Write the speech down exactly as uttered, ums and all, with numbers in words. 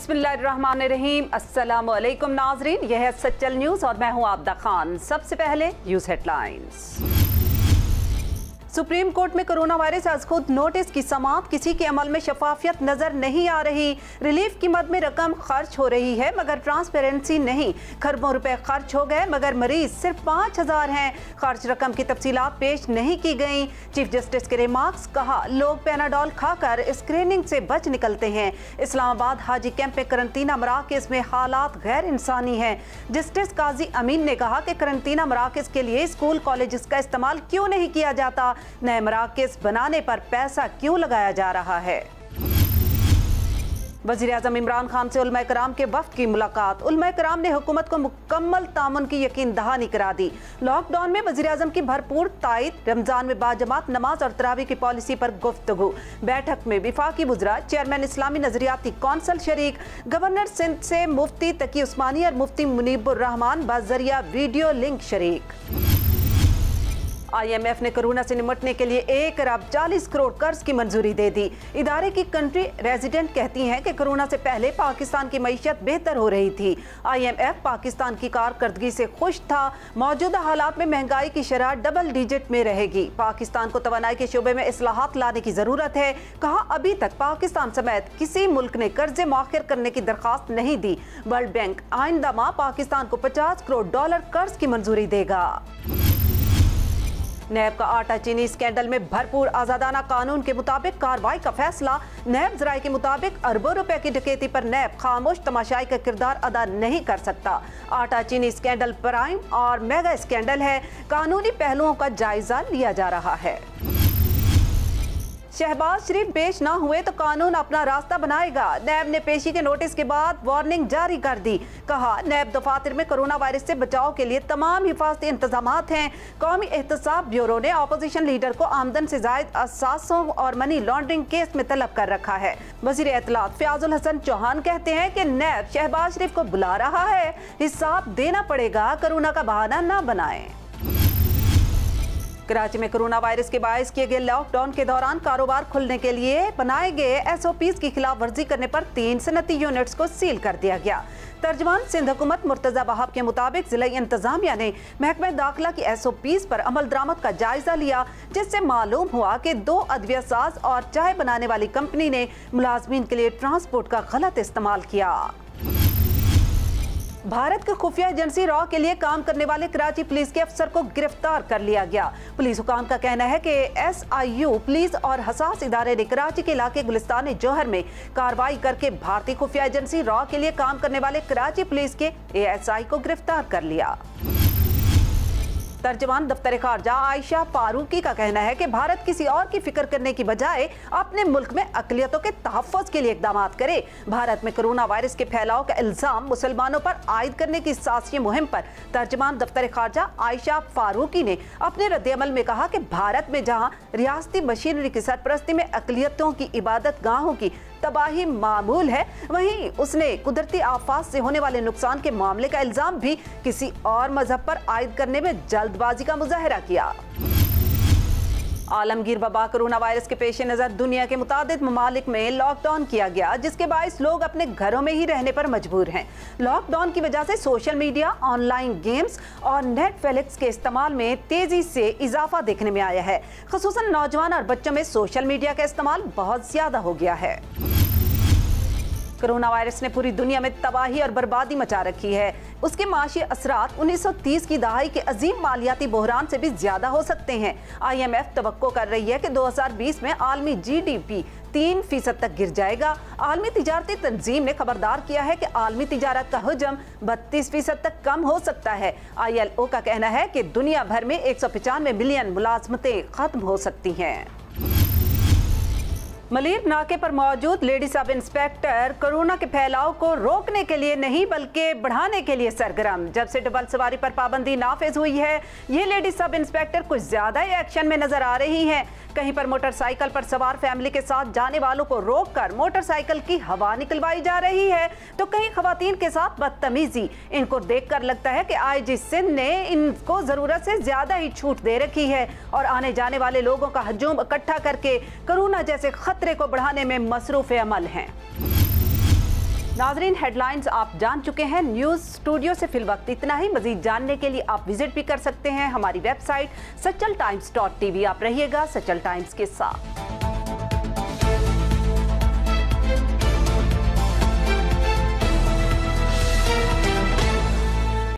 बिस्मिल्लाहिर्रहमानिर्रहीम। अस्सलामु अलैकुम नाजरीन, यह है सच्चल न्यूज़ और मैं हूं आबदा खान। सबसे पहले न्यूज़ हेडलाइंस। सुप्रीम कोर्ट में कोरोना वायरस आज खुद नोटिस की समाअत, किसी के अमल में शफाफियत नजर नहीं आ रही। रिलीफ की मद में रकम खर्च हो रही है मगर ट्रांसपेरेंसी नहीं। खरबों रुपए खर्च हो गए मगर मरीज सिर्फ पाँच हजार हैं। खर्च रकम की तफसीलात पेश नहीं की गई। चीफ जस्टिस के रिमार्क्स, कहा लोग पैनाडोल खाकर स्क्रीनिंग से बच निकलते हैं। इस्लामाबाद हाजी कैंप में करंतना मराकज़ में हालात गैर इंसानी है। जस्टिस काजी अमीन ने कहा कि करंतना मराकज़ के लिए स्कूल कॉलेज का इस्तेमाल क्यों नहीं किया जाता, नए मराकज़ बनाने पर पैसा क्यों लगाया जा रहा है। वज़ीर-ए-आज़म इमरान खान से उलमा कराम के वफ़द की मुलाकात। उलमा कराम ने हुकूमत को मुकम्मल तामुन की यकीन दहानी करा दी। लॉकडाउन में वज़ीर-ए-आज़म की भरपूर तायद। रमज़ान में बाजमात नमाज और तरावी की पॉलिसी पर गुफ्तगू। बैठक में विफाकी वज़रा, चेयरमैन इस्लामी नज़रियाती कौंसल शरीक। गवर्नर सिंध से मुफ्ती तकी उस्मानी और मुफ्ती मुनीबुर रहमान बाज़रिया वीडियो लिंक शरीक। आई एम एफ ने कोरोना से निपटने के लिए एक अरब चालीस करोड़ कर्ज की मंजूरी दे दी। इदारे की कंट्री रेजिडेंट कहती हैं कि कोरोना से पहले पाकिस्तान की मईशत बेहतर हो रही थी। आई एम एफ पाकिस्तान की कारकर्दगी से खुश था। मौजूदा हालात में महंगाई की शरह डबल डिजिट में रहेगी। पाकिस्तान को तवानाई के शोबे में इस्लाहात लाने की जरूरत है। कहा अभी तक पाकिस्तान समेत किसी मुल्क ने कर्जे मौखिर करने की दरखास्त नहीं दी। वर्ल्ड बैंक आइंदा माह पाकिस्तान को पचास करोड़ डॉलर कर्ज की मंजूरी देगा। नैब का आटा चीनी स्कैंडल में भरपूर आजादाना कानून के मुताबिक कार्रवाई का फैसला। नैब जराये के मुताबिक अरबों रुपए की डकैती पर नैब खामोश तमाशाई का किरदार अदा नहीं कर सकता। आटा चीनी स्कैंडल प्राइम और मेगा स्कैंडल है। कानूनी पहलुओं का जायजा लिया जा रहा है। शहबाज शरीफ पेश ना हुए तो कानून अपना रास्ता बनाएगा। नैब ने पेशी के नोटिस के बाद वार्निंग जारी कर दी। कहा नैब दफातर में कोरोना वायरस से बचाव के लिए तमाम हिफाजती इंतजामात हैं। कौमी एहतसाब ब्यूरो ने अपोजिशन लीडर को आमदन से जायद असासों और मनी लॉन्ड्रिंग केस में तलब कर रखा है। वजीर इत्तलात फयाजुल हसन चौहान कहते हैं कि नैब शहबाज शरीफ को बुला रहा है, हिसाब देना पड़ेगा, कोरोना का बहाना ना बनाए। कराची में कोरोना वायरस के बायस किए गए लॉकडाउन के दौरान कारोबार खुलने के लिए बनाए गए एस ओ पीज़ की खिलाफ वर्जी करने पर तीन सनती यूनिट्स को सील कर दिया गया। तर्जमान सिंध हुकूमत मुर्तजा वहाब के मुताबिक जिला इंतजामिया ने महकमा दाखिला की एस ओ पीज़ पर अमल दरामद का जायजा लिया, जिससे मालूम हुआ कि दो अदविया साज और चाय बनाने वाली कंपनी ने मुलाजमीन के लिए ट्रांसपोर्ट का गलत इस्तेमाल किया। भारत की खुफिया एजेंसी रॉ के लिए काम करने वाले कराची पुलिस के अफसर को गिरफ्तार कर लिया गया। पुलिस हुकाम का कहना है कि एस आई यू पुलिस और हसास इदारे ने कराची के इलाके गुलिस्तान जौहर में कार्रवाई करके भारतीय खुफिया एजेंसी रॉ के लिए काम करने वाले कराची पुलिस के ए एस आई को गिरफ्तार कर लिया। तर्जमान दफ्तर खारजा आयशा फारूकी का कहना है कि भारत किसी और की फिक्र करने की बजाय अपने मुल्क में अकलियतों के तहफ़्फ़ुज़ के लिए इक़दाम करे। भारत में कोरोना वायरस के फैलाव का इल्ज़ाम मुसलमानों पर आयद करने की साजिशी मुहिम पर तर्जमान दफ्तर खारजा आयशा फारूकी ने अपने रद्द-ए-अमल में कहा कि भारत में जहाँ रियासती मशीनरी की सरपरस्ती में अकलियतों की इबादत गाहों की तबाही मामूल है, वहीं उसने कुदरती आफात से होने वाले नुकसान के मामले का इल्जाम भी किसी और मजहब पर आयद करने में जल्दबाजी का मुजाहरा किया। आलमगीर वबा कोरोना वायरस के पेश नज़र दुनिया के मुतादिद ममालिक में लॉकडाउन किया गया, जिसके बायस लोग अपने घरों में ही रहने पर मजबूर हैं। लॉकडाउन की वजह से सोशल मीडिया, ऑनलाइन गेम्स और नेटफ्लिक्स के इस्तेमाल में तेजी से इजाफा देखने में आया है। खुसूसन नौजवान और बच्चों में सोशल मीडिया का इस्तेमाल बहुत ज्यादा हो गया है। कोरोना वायरस ने पूरी दुनिया में तबाही और बर्बादी मचा रखी है। उसके माशी असरात उन्नीस सौ तीस की दहाई के अजीम मालियाती बहरान से भी ज्यादा हो सकते हैं। आई एम एफ तवक्को कर रही है कि दो हजार बीस में आलमी जी डी पी तीन फीसद तक गिर जाएगा। आलमी तिजारती तंजीम ने खबरदार किया है कि आलमी तिजारत का हजम बत्तीस फीसद तक कम हो सकता है। आई एल ओ का कहना है कि दुनिया भर में एक सौ पचानवे मिलियन मुलाजमतें खत्म हो सकती हैं। मलिर नाके पर मौजूद लेडी सब इंस्पेक्टर कोरोना के फैलाव को रोकने के लिए नहीं बल्कि बढ़ाने के लिए सरगर्म। जब से डबल सवारी पर पाबंदी नाफिज हुई है, ये लेडी सब इंस्पेक्टर कुछ ज्यादा ही एक्शन में नजर आ रही हैं। कहीं पर मोटरसाइकिल पर सवार फैमिली के साथ जाने वालों को रोककर मोटरसाइकिल की हवा निकलवाई जा रही है, तो कहीं खवातीन के साथ बदतमीजी। इनको देखकर लगता है कि आई जी सिंध ने इनको जरूरत से ज्यादा ही छूट दे रखी है और आने जाने वाले लोगों का हजूम इकट्ठा करके कोरोना जैसे खतरे को बढ़ाने में मसरूफ अमल हैं। नाजरीन, हेडलाइंस आप जान चुके हैं। न्यूज स्टूडियो से फिल वक्त इतना ही। मजीद जानने के लिए आप विजिट भी कर सकते हैं हमारी वेबसाइट सचल टाइम्स डॉट टीवी। आप रहिएगा सचल टाइम्स के साथ।